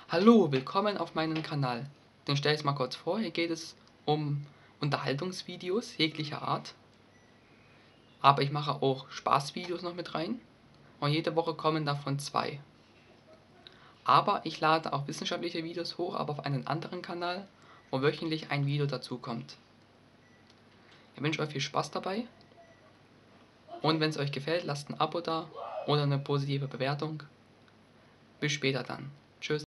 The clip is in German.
Hallo, willkommen auf meinem Kanal. Den stelle ich mal kurz vor. Hier geht es um Unterhaltungsvideos jeglicher Art. Aber ich mache auch Spaßvideos noch mit rein. Und jede Woche kommen davon 2. Aber ich lade auch wissenschaftliche Videos hoch, aber auf einen anderen Kanal, wo wöchentlich ein Video dazu kommt. Ich wünsche euch viel Spaß dabei. Und wenn es euch gefällt, lasst ein Abo da oder eine positive Bewertung. Bis später dann. Tschüss.